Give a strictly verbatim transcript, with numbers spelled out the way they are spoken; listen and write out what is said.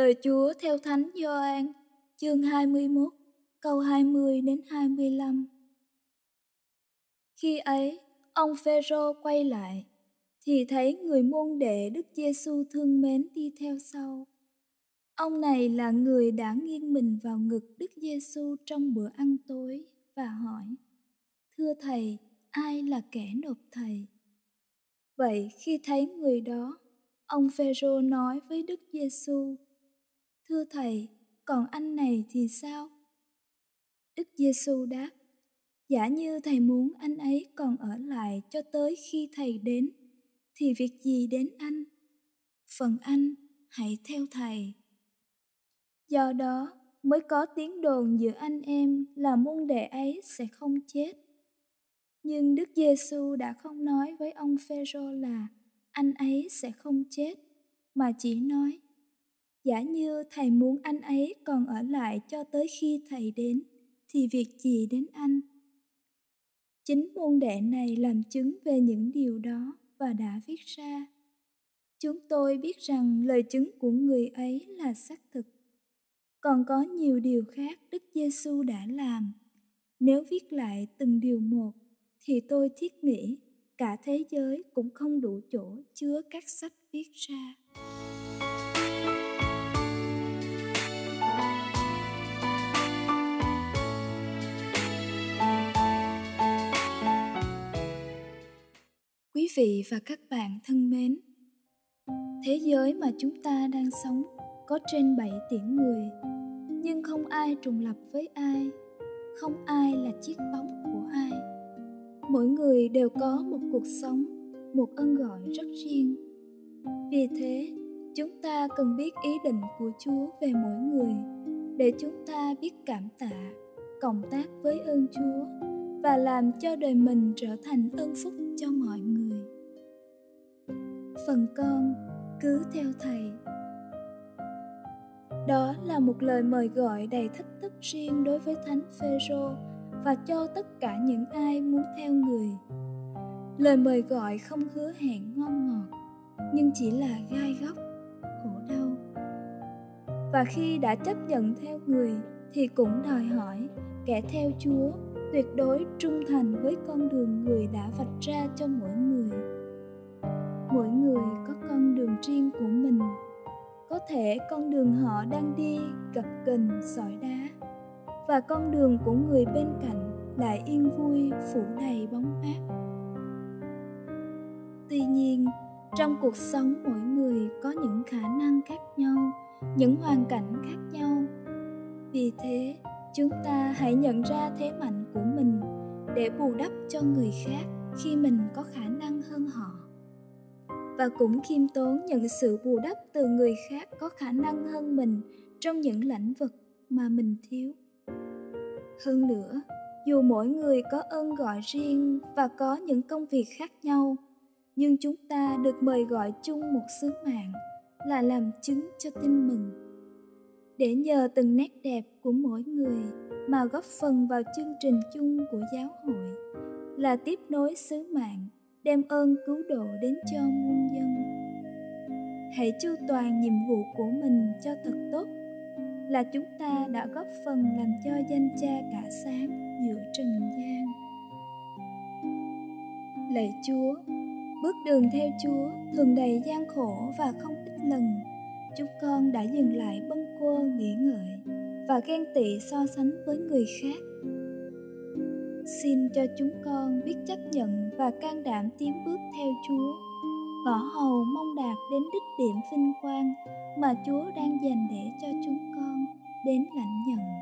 Lời Chúa theo Thánh Gioan, chương hai mươi mốt, câu hai mươi đến hai mươi lăm. Khi ấy, ông Phêrô quay lại, thì thấy người môn đệ Đức Giêsu thương mến đi theo sau. Ông này là người đã nghiêng mình vào ngực Đức Giêsu trong bữa ăn tối và hỏi: Thưa Thầy, ai là kẻ nộp Thầy? Vậy khi thấy người đó, ông Phêrô nói với Đức Giêsu: Thưa Thầy, còn anh này thì sao? Đức Giêsu đáp: Giả như Thầy muốn anh ấy còn ở lại cho tới khi Thầy đến, thì việc gì đến anh? Phần anh, hãy theo Thầy. Do đó mới có tiếng đồn giữa anh em là môn đệ ấy sẽ không chết. Nhưng Đức Giêsu đã không nói với ông Phêrô là anh ấy sẽ không chết, mà chỉ nói: Giả như Thầy muốn anh ấy còn ở lại cho tới khi Thầy đến, thì việc gì đến anh? Chính môn đệ này làm chứng về những điều đó và đã viết ra. Chúng tôi biết rằng lời chứng của người ấy là xác thực. Còn có nhiều điều khác Đức Giêsu đã làm. Nếu viết lại từng điều một, thì tôi thiết nghĩ cả thế giới cũng không đủ chỗ chứa các sách viết ra. Quý vị và các bạn thân mến, thế giới mà chúng ta đang sống có trên bảy tỷ người, nhưng không ai trùng lập với ai, không ai là chiếc bóng của ai. Mỗi người đều có một cuộc sống, một ơn gọi rất riêng. Vì thế, chúng ta cần biết ý định của Chúa về mỗi người, để chúng ta biết cảm tạ, cộng tác với ơn Chúa và làm cho đời mình trở thành ơn phúc cho mọi người. Phần con, cứ theo Thầy. Đó là một lời mời gọi đầy thách thức riêng đối với Thánh Phêrô và cho tất cả những ai muốn theo người. Lời mời gọi không hứa hẹn ngon ngọt, nhưng chỉ là gai góc, khổ đau. Và khi đã chấp nhận theo người thì cũng đòi hỏi kẻ theo Chúa tuyệt đối trung thành với con đường người đã vạch ra cho mỗi người. Mỗi người có con đường riêng của mình. Có thể con đường họ đang đi gập ghềnh sỏi đá, và con đường của người bên cạnh lại yên vui phủ đầy bóng mát. Tuy nhiên, trong cuộc sống mỗi người có những khả năng khác nhau, những hoàn cảnh khác nhau. Vì thế, chúng ta hãy nhận ra thế mạnh của mình để bù đắp cho người khác khi mình có khả năng hơn họ. Và cũng khiêm tốn nhận sự bù đắp từ người khác có khả năng hơn mình trong những lĩnh vực mà mình thiếu. Hơn nữa, dù mỗi người có ơn gọi riêng và có những công việc khác nhau, nhưng chúng ta được mời gọi chung một sứ mạng là làm chứng cho tin mừng. Để nhờ từng nét đẹp của mỗi người mà góp phần vào chương trình chung của giáo hội, là tiếp nối sứ mạng đem ơn cứu độ đến cho muôn dân. Hãy chu toàn nhiệm vụ của mình cho thật tốt, là chúng ta đã góp phần làm cho danh Cha cả sáng giữa trần gian. Lạy Chúa, bước đường theo Chúa thường đầy gian khổ và không ít lần chúng con đã dừng lại bâng quơ nghĩ ngợi và ghen tị so sánh với người khác. Xin cho chúng con biết chấp nhận và can đảm tiến bước theo Chúa, bỏ hầu mong đạt đến đích điểm vinh quang mà Chúa đang dành để cho chúng con đến lãnh nhận.